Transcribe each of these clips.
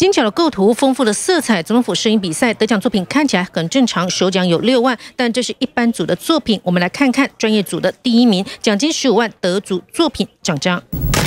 精巧的构图、丰富的色彩，总统府摄影比赛得奖作品看起来很正常，首奖有6万，但这是一般组的作品。我们来看看专业组的第1名，奖金15万，得主作品奖章。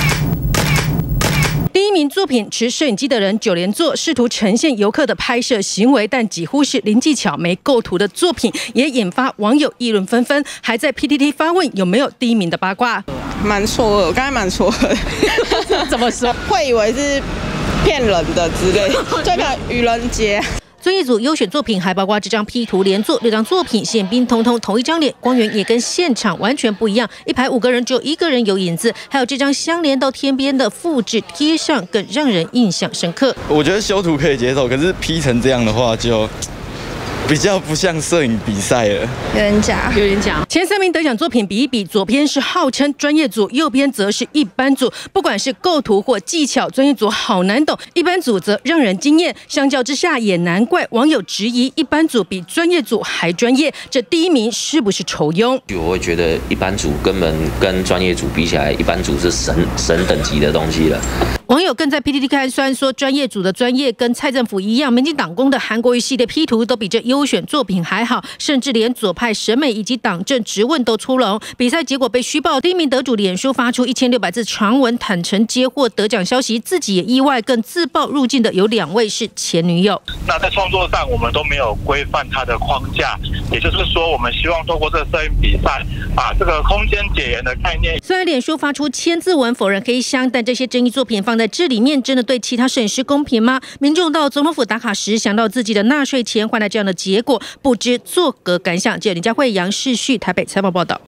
第1名作品持摄影机的人9连坐，试图呈现游客的拍摄行为，但几乎是零技巧、没构图的作品，也引发网友议论纷纷，还在 PTT 发问有没有第1名的八卦。 蛮错愕，我刚才蛮错愕， 怎么说？ 会以为是骗人的之类，这个愚人节。 专业组优选作品还包括这张 P 图连坐，6张作品宪兵通通同一张脸，光源也跟现场完全不一样，一排5个人只有1个人有影子，还有这张相连到天边的复制贴上，更让人印象深刻。 我觉得修图可以接受，可是 P 成这样的话就。 比较不像摄影比赛了， 有点假， 有点假。前3名得奖作品比一比，左边是号称专业组，右边则是一般组。不管是构图或技巧，专业组好难懂，一般组则让人惊艳。相较之下，也难怪网友质疑一般组比专业组还专业。这第1名是不是酬庸？ 我会觉得一般组根本跟专业组比起来，一般组是神等级的东西了。 网友更在 PTT 开酸说，专业组的专业跟蔡政府一样，民进党攻的韩国瑜系列 P 图都比这优选作品还好，甚至连左派审美以及党政质问都出笼。比赛结果被虚报，第1名得主脸书发出1600字长文，坦诚接获得奖消息，自己也意外，更自曝入境的有2位是前女友。 那在创作上，我们都没有规范它的框架，也就是说，我们希望透过这个摄影比赛，把这个空间解严的概念。虽然脸书发出千字文否认黑箱，但这些争议作品放在这里面，真的对其他摄影师公平吗？民众到总统府打卡时，想到自己的纳税钱换来这样的结果，不知作何感想？记者林佳慧、杨世旭台北采访报道。